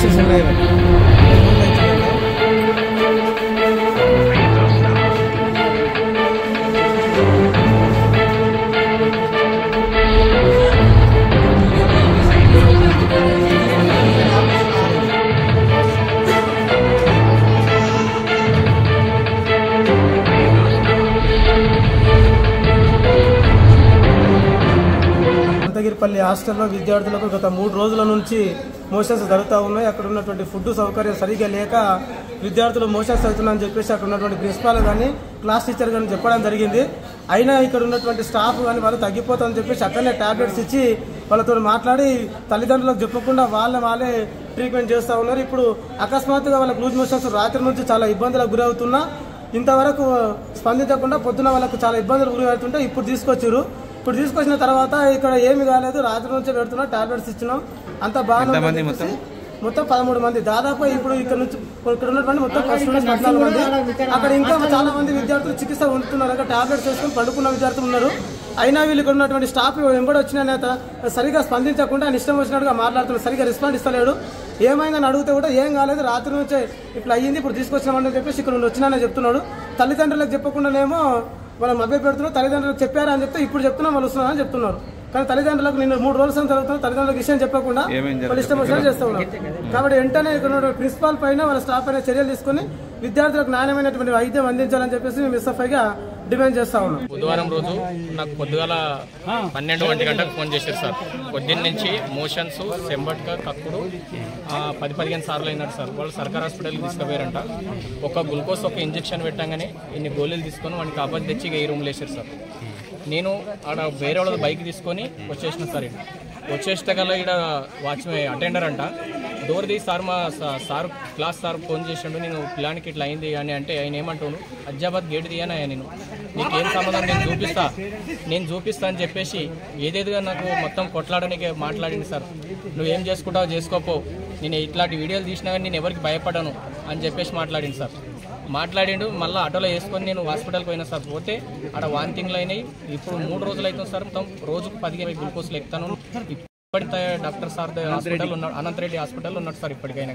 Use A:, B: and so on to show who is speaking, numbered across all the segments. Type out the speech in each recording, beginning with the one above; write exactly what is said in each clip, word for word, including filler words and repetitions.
A: అంతగిరిపల్లి హాస్టల్లో విద్యార్థులకు గత మూడు రోజుల నుంచి మోషన్స్ జరుగుతూ ఉన్నాయి. అక్కడ ఉన్నటువంటి ఫుడ్ సౌకర్యం సరిగ్గా లేక విద్యార్థులు మోషన్స్ అవుతున్నారని చెప్పేసి అక్కడ ఉన్నటువంటి ప్రిన్సిపాల్ కానీ క్లాస్ టీచర్ కానీ చెప్పడం జరిగింది. అయినా ఇక్కడ ఉన్నటువంటి స్టాఫ్ కానీ వాళ్ళు తగ్గిపోతామని చెప్పేసి అక్కడనే టాబ్లెట్స్ ఇచ్చి వాళ్ళతో మాట్లాడి తల్లిదండ్రులకు చెప్పకుండా వాళ్ళ వాళ్ళే ట్రీట్మెంట్ చేస్తూ ఉన్నారు. ఇప్పుడు అకస్మాత్తుగా వాళ్ళ లూజ్ మోషన్స్ రాత్రి నుంచి చాలా ఇబ్బందులకు గురవుతున్నా ఇంతవరకు స్పందించకుండా పొద్దున వాళ్ళకు చాలా ఇబ్బందులు గురి అవుతుంటే ఇప్పుడు తీసుకొచ్చారు. ఇప్పుడు తీసుకొచ్చిన తర్వాత ఇక్కడ ఏమి కాలేదు, రాత్రి నుంచే పెడుతున్నాం, టాబ్లెట్స్ ఇచ్చినాం, అంతా బాగానే మొత్తం పదమూడు మంది దాదాపు ఇప్పుడు ఇక్కడ నుంచి ఇక్కడ ఉన్నటువంటి మొత్తం స్టూడెంట్స్ పద్నాలుగు మంది. అక్కడ ఇంకా చాలా మంది విద్యార్థులు చికిత్స ఉంటున్నారు. అక్కడ టాబ్లెట్స్ వేసుకుని పడుకున్న విద్యార్థులు ఉన్నారు. అయినా వీళ్ళు ఇక్కడ ఉన్నటువంటి స్టాఫ్ వెంబడి వచ్చిన నేత సరిగా స్పందించకుండా ఇష్టం వచ్చినట్టుగా మాట్లాడుతున్నారు, సరిగా రెస్పాండ్ ఇస్తలేడు. ఏమైందని అడిగితే కూడా ఏం కాలేదు, రాత్రి నుంచే ఇట్లా అయ్యింది, ఇప్పుడు తీసుకొచ్చినామని చెప్పేసి ఇక్కడ వచ్చినానని చెప్తున్నాడు. తల్లిదండ్రులకు చెప్పకుండానేమో వాళ్ళు మభ్య పెడుతున్నారు. తల్లిదండ్రులకు చెప్పారా అని చెప్తే ఇప్పుడు చెప్తున్నా వాళ్ళు వస్తున్నారని చెప్తున్నారు. కానీ తల్లిదండ్రులకు నిన్న మూడు రోజుల సంగతి జరుగుతున్నారు. తల్లిదండ్రులకు విషయం చెప్పకుండా వాళ్ళు ఇష్టం వచ్చినట్టు చేస్తూ ఉన్నారు. కాబట్టి వెంటనే ఇక్కడ ప్రిన్సిపాల్ పైన వాళ్ళ స్టాఫ్ పైన చర్యలు తీసుకుని విద్యార్థులకు నాణ్యమైనటువంటి వైద్యం అందించాలని చెప్పేసి మేము ఎస్ఎఫ్ఐగా డిమాండ్ చేస్తా ఉన్నాం.
B: బుధవారం రోజు నాకు పొద్దుగాల పన్నెండు గంట గంటకు ఫోన్ చేశారు సార్. పొద్దున్న నుంచి మోషన్స్, సెంబట్క, కక్కుడు పది పదిహేను సార్లు అయినారు సార్. వాళ్ళు సర్కార్ హాస్పిటల్కి తీసుకుపోయారంట. ఒక గ్లూకోజ్ ఒక ఇంజక్షన్ పెట్టగానే ఇన్ని గోళీలు తీసుకొని వాడికి అబ్బాయి తెచ్చి ఈ రూమ్లో వేసారు సార్. నేను ఆడ వేరే వాళ్ళ బైక్ తీసుకొని వచ్చేసిన సార్. ఇక్కడ వచ్చేస్తే గల ఇక్కడ వాచ్మెన్ అటెండర్ అంట డోర్ తీసి సార్ మా సార్ క్లాస్ సార్ ఫోన్ చేసిండు, నేను పిల్లానికి ఇట్లా అయింది అని అంటే ఆయన ఏమంటాను, అజ్జాబాద్ గేట్ తీయనా నేను నీకేం సంబంధం, నేను చూపిస్తా నేను చూపిస్తా అని చెప్పేసి ఏదేదిగా నాకు మొత్తం కొట్లాడడానికి మాట్లాడింది సార్. నువ్వేం చేసుకుంటావు చేసుకోపో, నేను ఇట్లాంటి వీడియోలు తీసినా కానీ నేను ఎవరికి భయపడను అని చెప్పేసి మాట్లాడింది సార్. మాట్లాడిండు. మళ్ళీ ఆటోలో వేసుకొని నేను హాస్పిటల్కి పోయినా సార్. పోతే ఆడ వాంతింగ్లు అయినాయి. ఇప్పుడు మూడు రోజులు అవుతుంది సార్. మొత్తం రోజుకు పదిహేను గ్లూకోజ్లు ఎక్కుతాను. ఇప్పటి డాక్టర్ సార్ హాస్పిటల్ ఉన్నాడు, అనంతరెడ్డి హాస్పిటల్ ఉన్నాడు సార్. ఇప్పటికైనా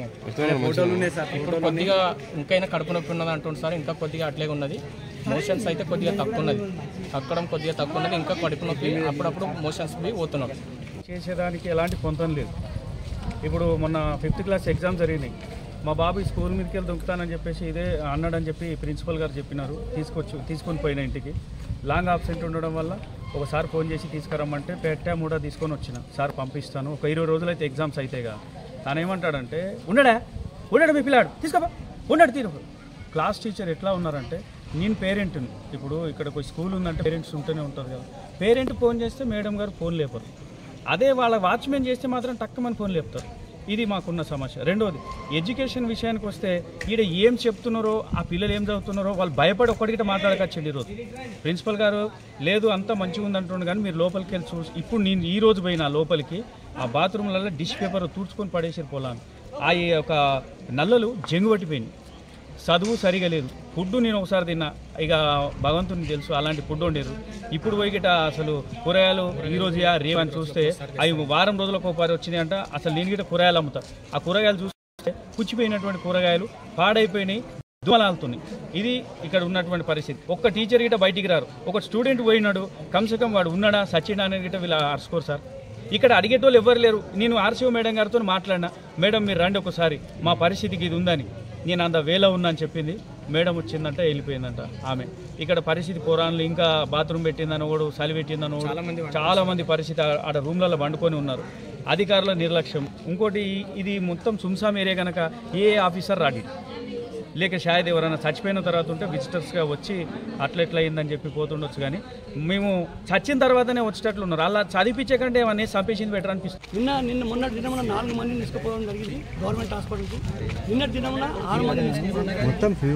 B: ఇప్పుడు కొద్దిగా ఇంకైనా కడుపు నొప్పి ఉన్నది అంటుంది సార్. ఇంకా కొద్దిగా అట్లే ఉన్నది. మోషన్స్ అయితే కొద్దిగా తక్కువ ఉన్నది, తక్కడం కొద్దిగా తక్కువ ఉన్నది. ఇంకా కడుపు నొప్పి అప్పుడప్పుడు మోషన్స్ పోయి పోతున్నాడు.
C: చేసేదానికి ఎలాంటి పొంతం లేదు. ఇప్పుడు మొన్న ఫిఫ్త్ క్లాస్ ఎగ్జామ్ జరిగినాయి. మా బాబు స్కూల్ మీదకి వెళ్ళి దుంకుతానని చెప్పేసి ఇదే అన్నాడని చెప్పి ప్రిన్సిపల్ గారు చెప్పినారు. తీసుకొచ్చి తీసుకొని పోయిన ఇంటికి లాంగ్ ఆబ్సెంట్ ఉండడం వల్ల ఒకసారి ఫోన్ చేసి తీసుకురమ్మంటే పెట్టా కూడా తీసుకొని వచ్చిన సార్ పంపిస్తాను, ఒక ఇరవై రోజులు అయితే ఎగ్జామ్స్ అయితేగా. తను ఏమంటాడంటే ఉండడా ఉండడు మీ పిల్లాడు తీసుకోపా ఉండడు తీరు. క్లాస్ టీచర్ ఎట్లా ఉన్నారంటే నేను పేరెంట్ని, ఇప్పుడు ఇక్కడ స్కూల్ ఉందంటే పేరెంట్స్ ఉంటూనే ఉంటారు కదా, పేరెంట్ ఫోన్ చేస్తే మేడం గారు ఫోన్ లేపరు. అదే వాళ్ళ వాచ్మెన్ చేస్తే మాత్రం టక్కుమని ఫోన్ లేపుతారు. ఇది మాకున్న సమస్య. రెండోది ఎడ్యుకేషన్ విషయానికి వస్తే ఈడ ఏం చెప్తున్నారో ఆ పిల్లలు ఏం చదువుతున్నారో వాళ్ళు భయపడి ఒక్కడిగిట మాట్లాడకొచ్చండి. ఈరోజు ప్రిన్సిపల్ గారు లేదు అంతా మంచిగా ఉందంటుండే కానీ మీరు లోపలికి వెళ్ళి చూసి ఇప్పుడు నేను ఈ రోజు పోయినా లోపలికి ఆ బాత్రూమ్లలో డిష్ పేపర్ తూడ్చుకొని పడేసారు పోలాను. ఆ ఒక నల్లలు జంగు పట్టిపోయింది. చదువు సరిగా లేదు. ఫుడ్ నేను ఒకసారి తిన్నా, ఇక భగవంతుని తెలుసు అలాంటి ఫుడ్ ఉండేది. ఇప్పుడు పోయిగిట అసలు కూరగాయలు ఈరోజు రేపు అని చూస్తే అవి వారం రోజులకు ఒకసారి వచ్చినాయి అంట. అసలు నేను గిట్ట కూరగాయలు అమ్ముతా, ఆ కూరగాయలు చూస్తే పుచ్చిపోయినటువంటి కూరగాయలు పాడైపోయినాయి, దుమలాలుతున్నాయి. ఇది ఇక్కడ ఉన్నటువంటి పరిస్థితి. ఒక్క టీచర్ గిట్ట బయటికి రారు. ఒక స్టూడెంట్ పోయినాడు కమ్సే కమ్ వాడు ఉన్నాడా సచిన్ అనేది గిట్ట వీళ్ళు అరుచుకోరు సార్. ఇక్కడ అడిగేటోళ్ళు ఎవరు లేరు. నేను ఆర్సీఓ మేడం గారితో మాట్లాడినా, మేడం మీరు రండి ఒకసారి మా పరిస్థితికి ఇది ఉందని. నేను అంత వేలో ఉన్నా అని చెప్పింది. మేడం వచ్చిందంట వెళ్ళిపోయిందంట ఆమె. ఇక్కడ పరిస్థితి పోరాన్లు ఇంకా బాత్రూమ్ పెట్టిందని ఒకడు చలి పెట్టిందని ఒకడు చాలా మంది పరిస్థితి ఆడ రూమ్లలో వండుకొని ఉన్నారు. అధికారుల నిర్లక్ష్యం. ఇంకోటి ఇది మొత్తం సుంసాం ఏరియా కనుక ఏ ఆఫీసర్ రాడి లేక షాయద్ ఎవరైనా చచ్చిపోయిన తర్వాత ఉంటే విజిటర్స్గా వచ్చి అట్లా ఎట్లా అయిందని చెప్పి పోతుండొచ్చు. కానీ మేము చచ్చిన తర్వాతనే వచ్చేటట్లు ఉన్నారు. అలా చదివించే కంటే ఏమన్నా చంపేసింది బెటర్ అనిపిస్తుంది.
D: నిన్న నిన్న మొన్నటి దినమున నాలుగు మందిని తీసుకుపోవడం జరిగింది గవర్నమెంట్ హాస్పిటల్కి. నిన్నటి దినమున ఆరు మందిని తీసుకుపోవడం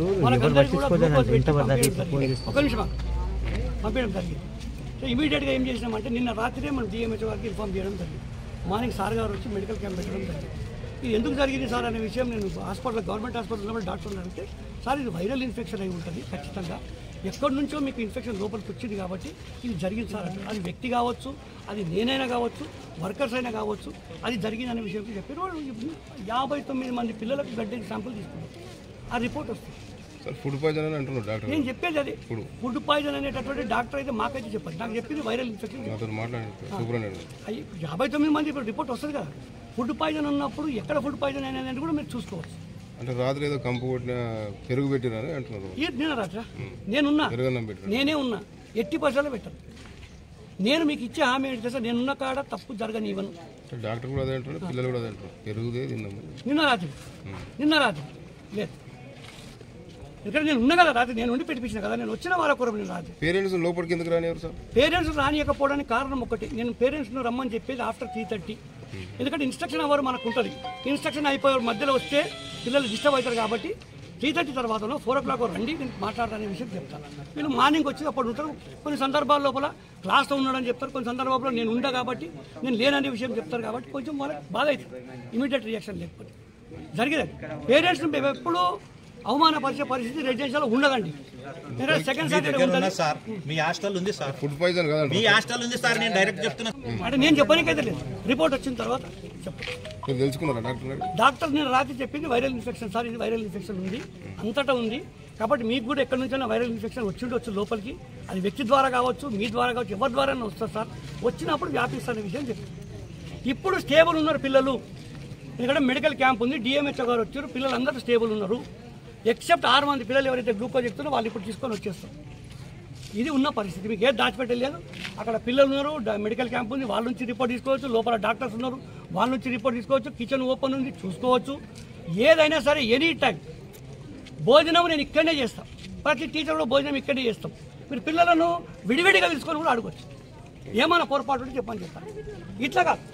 D: ఒక నిమిషం పంపించడం జరిగింది. సో ఇమీడియట్గా ఏం చేసినామంటే నిన్న రాత్రే మనం డిఎంహెచ్ వారికి ఇన్ఫార్మ్ చేయడం జరిగింది. మార్నింగ్ సార్ గారు వచ్చి మెడికల్ క్యాంప్ పెట్టడం జరిగింది. ఇది ఎందుకు జరిగింది సార్ అనే విషయం నేను హాస్పిటల్ గవర్నమెంట్ హాస్పిటల్ ఉన్నప్పుడు డాక్టర్ని అడిగితే సార్ ఇది వైరల్ ఇన్ఫెక్షన్ అయి ఉంటుంది ఖచ్చితంగా, ఎక్కడి నుంచో మీకు ఇన్ఫెక్షన్ లోపలికి వచ్చింది కాబట్టి ఇది జరిగింది సార్ అంటే అది వ్యక్తి కావచ్చు, అది నేనైనా కావచ్చు, వర్కర్స్ అయినా కావచ్చు, అది జరిగిందనే విషయం చెప్పారు. యాభై తొమ్మిది మంది పిల్లలకు బ్లడ్ శాంపుల్ తీసుకున్నారు, ఆ రిపోర్ట్ వస్తుంది.
E: ఫుడ్ పాయిజన్ అని అంటున్నారు డాక్టర్.
D: నేను చెప్పేది అది ఫుడ్ పాయిజన్ అనేటటువంటి డాక్టర్ అయితే మాకైతే చెప్పారు, నాకు చెప్పింది వైరల్ ఇన్ఫెక్షన్. అయ్యి యాభై తొమ్మిది మంది ఇప్పుడు రిపోర్ట్ వస్తుంది కదా. ఫుడ్ పాయిజన్ ఉన్నప్పుడు ఎక్కడ ఫుడ్ పాయిజన్ అనేది కూడా మీరు చూసుకోవచ్చు.
E: అంటే రాత్రి ఏదో కంపు కొట్టిన పెరుగు పెట్టినని అంటున్నారు.
D: నేను రాత్రి నేనున్నా, నేనే ఉన్నా, ఎట్టి పరిసరాలు పెట్టాను. నేను మీకు ఇచ్చే హామీ ఏంటి సార్, నేనున్న కాడ తప్పు జరగనివ్వను.
E: డాక్టర్ కూడా అదే అంటారు, పిల్లలు కూడా అదే అంటారు, పెరుగుదే తిన్నాము.
D: నిన్న రాత్రి నిన్న రాత్రి లేదు ఇక్కడ నేను ఉన్నా కదా, రాత్రి నేను ఉండి పెట్టించిన కదా, నేను వచ్చిన వారకూరం నేను రాత్రి.
E: పేరెంట్స్ లోపలికి ఎందుకు రానివ్వరు సార్?
D: పేరెంట్స్ రానియకపోవడానికి కారణం ఒకటి, నేను పేరెంట్స్ను రమ్మని చెప్పేది ఆఫ్టర్ త్రీ థర్టీ ఎందుకంటే ఇన్స్ట్రక్షన్ అవర్ మనకు ఉంటుంది. ఇన్స్ట్రక్షన్ అయిపోయే మధ్యలో వస్తే పిల్లలు డిస్టర్బ్ అవుతారు కాబట్టి త్రీ థర్టీ తర్వాతలో ఫోర్ ఓ క్లాక్ రండి నేను మాట్లాడతానే విషయం చెప్తాను. వీళ్ళు మార్నింగ్ వచ్చి అప్పుడు ఉంటారు. కొన్ని సందర్భాల లోపల క్లాస్లో ఉన్నాడని చెప్తారు, కొన్ని సందర్భాల్లో నేను ఉండా కాబట్టి నేను లేననే విషయం చెప్తారు కాబట్టి కొంచెం వాళ్ళకి బాధ అవుతుంది ఇమీడియట్ రియాక్షన్ లేకపోతే. జరిగేది పేరెంట్స్ మేము ఎప్పుడూ అవమానపరిచే పరిస్థితి రెసిడెన్షియల్ ఉండదండి. సెకండ్ సాటర్డే
F: సార్ మీ హాస్టల్ ఉంది సార్,
E: ఫుడ్ పాయిజన్ కదా
F: మీ హాస్టల్ ఉంది సార్, నేను డైరెక్ట్ చెప్తున్నా.
D: అంటే నేను చెప్పడానికైతే లేదు, రిపోర్ట్ వచ్చిన తర్వాత చెప్పండి.
E: తెలుసుకున్నారా డాక్టర్?
D: డాక్టర్ నేను రాత్రి చెప్పింది వైరల్ ఇన్ఫెక్షన్ సార్, ఇది వైరల్ ఇన్ఫెక్షన్ ఉంది అంతటా ఉంది కాబట్టి మీకు కూడా ఎక్కడి నుంచైనా వైరల్ ఇన్ఫెక్షన్ వచ్చిండొచ్చు లోపలికి, అది వ్యక్తి ద్వారా కావచ్చు, మీ ద్వారా కావచ్చు, ఎవరి ద్వారా వస్తుంది సార్, వచ్చినప్పుడు వ్యాపిస్తున్న విషయం చెప్పింది. ఇప్పుడు స్టేబుల్ ఉన్నారు పిల్లలు, ఇక్కడ మెడికల్ క్యాంప్ ఉంది, డిఎంహెచ్ఓ గారు వచ్చారు, పిల్లలు అందరూ స్టేబుల్ ఉన్నారు. ఎక్సెప్ట్ ఆరు మంది పిల్లలు ఎవరైతే గ్లూకోజ్ ఎక్కుతారో వాళ్ళు ఇప్పుడు తీసుకొని వచ్చేస్తాం. ఇది ఉన్న పరిస్థితి, మీకు ఏది దాచిపెట్టలేదు. అక్కడ పిల్లలు ఉన్నారు, మెడికల్ క్యాంప్ ఉంది, వాళ్ళ నుంచి రిపోర్ట్ తీసుకోవచ్చు, లోపల డాక్టర్స్ ఉన్నారు, వాళ్ళ నుంచి రిపోర్ట్ తీసుకోవచ్చు, కిచెన్ ఓపెన్ ఉంది చూసుకోవచ్చు. ఏదైనా సరే ఎనీ టైం భోజనం నేను ఇక్కడనే చేస్తాను, ప్రతి టీచర్ కూడా భోజనం ఇక్కడనే చేస్తాం. మీరు పిల్లలను విడివిడిగా తీసుకొని కూడా అడగవచ్చు, ఏమైనా పొరపాటు చెప్పని చెప్తాను. ఇట్లా కాదు